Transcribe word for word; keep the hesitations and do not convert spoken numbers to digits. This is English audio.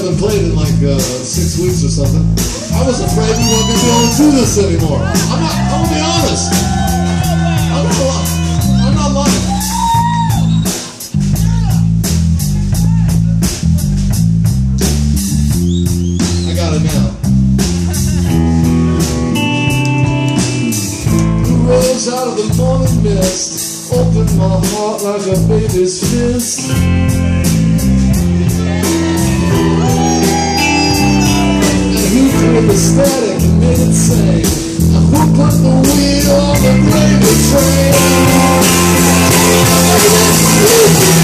haven't played in like uh, six weeks or something. I was afraid we weren't going to be able to do this anymore. I'm not, I'm going to be honest. I'm not lying. I'm not lying. I got it now. You rose out of the morning mist, opened my heart like a baby's fist. The static and made it sing. And who put the wheel on the gravy train?